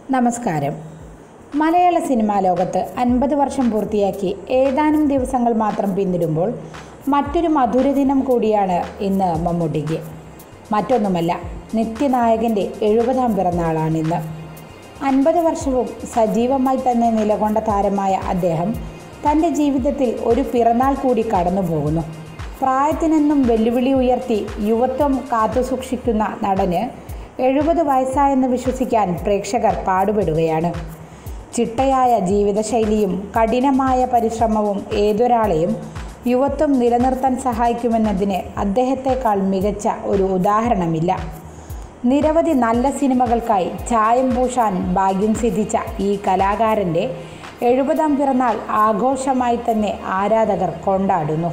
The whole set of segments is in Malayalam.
നമസ്കാരം. മലയാള സിനിമാ ലോകത്ത് 50 വർഷം പൂർത്തിയാക്കി ഏതാനും ദിവസങ്ങൾ മാത്രം പിന്നിടുമ്പോൾ മറ്റൊരു മധുരദിനം കൂടിയാണ് ഇന്ന് മമ്മൂട്ടിക്ക്. മറ്റൊന്നുമല്ല, നിത്യനായകൻ്റെ 70ാം പിറന്നാളാണിന്ന്. 50 വർഷവും സജീവമായി തന്നെ നിലകൊണ്ട താരമായ അദ്ദേഹം തൻ്റെ ജീവിതത്തിൽ ഒരു പിറന്നാൾ കൂടി കടന്നു പോകുന്നു. പ്രായത്തിനെന്നും വെല്ലുവിളി ഉയർത്തി യുവത്വം കാത്തുസൂക്ഷിക്കുന്ന നടന് 70 വയസ്സായെന്ന് വിശ്വസിക്കാൻ പ്രേക്ഷകർ പാടുപെടുകയാണ്. ചിട്ടയായ ജീവിതശൈലിയും കഠിനമായ പരിശ്രമവും ഏതൊരാളെയും യുവത്വം നിലനിർത്താൻ സഹായിക്കുമെന്നതിന് അദ്ദേഹത്തെക്കാൾ മികച്ച ഒരു ഉദാഹരണമില്ല. നിരവധി നല്ല സിനിമകൾക്കായി ചായം പൂശാൻ ഭാഗ്യം സിദ്ധിച്ച ഈ കലാകാരൻ്റെ 70ാം പിറന്നാൾ ആഘോഷമായി തന്നെ ആരാധകർ കൊണ്ടാടുന്നു.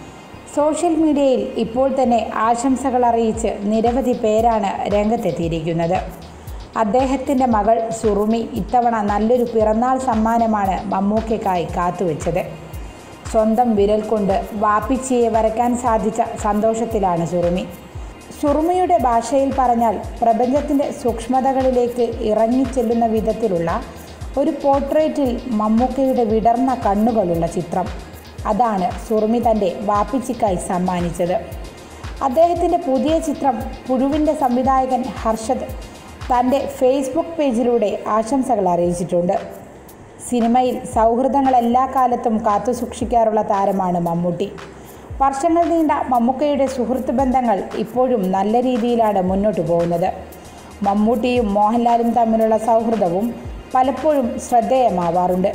സോഷ്യൽ മീഡിയയിൽ ഇപ്പോൾ തന്നെ ആശംസകൾ അറിയിച്ച് നിരവധി പേരാണ് രംഗത്തെത്തിയിരിക്കുന്നത്. അദ്ദേഹത്തിൻ്റെ മകൾ സുറുമി ഇത്തവണ നല്ലൊരു പിറന്നാൾ സമ്മാനമാണ് മമ്മൂക്കയ്ക്കായി കാത്തുവെച്ചത്. സ്വന്തം വിരൽ കൊണ്ട് വാപ്പിച്ചിയെ വരയ്ക്കാൻ സാധിച്ച സന്തോഷത്തിലാണ് സുറുമി. സുറുമിയുടെ ഭാഷയിൽ പറഞ്ഞാൽ പ്രപഞ്ചത്തിൻ്റെ സൂക്ഷ്മതകളിലേക്ക് ഇറങ്ങിച്ചെല്ലുന്ന വിധത്തിലുള്ള ഒരു പോർട്രേറ്റിൽ മമ്മൂക്കയുടെ വിടർന്ന കണ്ണുകളുള്ള ചിത്രം. അതാണ് സുറുമി തൻ്റെ വാപ്പിച്ചിക്കായി സമ്മാനിച്ചത്. അദ്ദേഹത്തിൻ്റെ പുതിയ ചിത്രം പുഴുവിൻ്റെ സംവിധായകൻ ഹർഷദ് തൻ്റെ ഫേസ്ബുക്ക് പേജിലൂടെ ആശംസകൾ അറിയിച്ചിട്ടുണ്ട്. സിനിമയിൽ സൗഹൃദങ്ങൾ എല്ലാ കാലത്തും കാത്തുസൂക്ഷിക്കാറുള്ള താരമാണ് മമ്മൂട്ടി. വർഷങ്ങൾ നീണ്ട മമ്മൂക്കയുടെ സുഹൃത്ത് ബന്ധങ്ങൾ ഇപ്പോഴും നല്ല രീതിയിലാണ് മുന്നോട്ട് പോകുന്നത്. മമ്മൂട്ടിയും മോഹൻലാലും തമ്മിലുള്ള സൗഹൃദവും പലപ്പോഴും ശ്രദ്ധേയമാവാറുണ്ട്.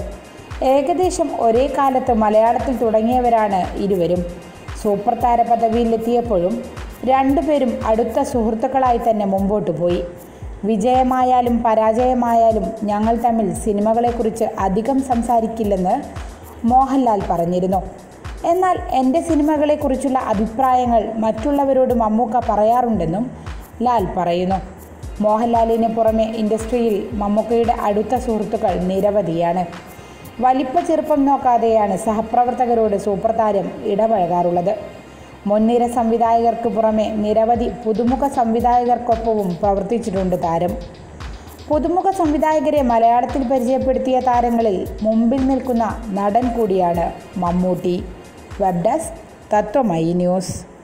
ഏകദേശം ഒരേ കാലത്ത് മലയാളത്തിൽ തുടങ്ങിയവരാണ് ഇരുവരും. സൂപ്പർ താര പദവിയിലെത്തിയപ്പോഴും രണ്ടുപേരും അടുത്ത സുഹൃത്തുക്കളായി തന്നെ മുമ്പോട്ട് പോയി. വിജയമായാലും പരാജയമായാലും ഞങ്ങൾ തമ്മിൽ സിനിമകളെക്കുറിച്ച് അധികം സംസാരിക്കില്ലെന്ന് മോഹൻലാൽ പറഞ്ഞിരുന്നു. എന്നാൽ എൻ്റെ സിനിമകളെക്കുറിച്ചുള്ള അഭിപ്രായങ്ങൾ മറ്റുള്ളവരോട് മമ്മൂക്ക പറയാറുണ്ടെന്നും ലാൽ പറയുന്നു. മോഹൻലാലിന് പുറമെ ഇൻഡസ്ട്രിയിൽ മമ്മൂക്കയുടെ അടുത്ത സുഹൃത്തുക്കൾ നിരവധിയാണ്. വലിപ്പ ചെറുപ്പം നോക്കാതെയാണ് സഹപ്രവർത്തകരോട് സൂപ്പർ താരം ഇടപഴകാറുള്ളത്. മുൻനിര സംവിധായകർക്ക് പുറമെ നിരവധി പുതുമുഖ സംവിധായകർക്കൊപ്പവും പ്രവർത്തിച്ചിട്ടുണ്ട് താരം. പുതുമുഖ സംവിധായകരെ മലയാളത്തിൽ പരിചയപ്പെടുത്തിയ താരങ്ങളിൽ മുമ്പിൽ നിൽക്കുന്ന നടൻ കൂടിയാണ് Mammootty. Web desk Tatwamayi news.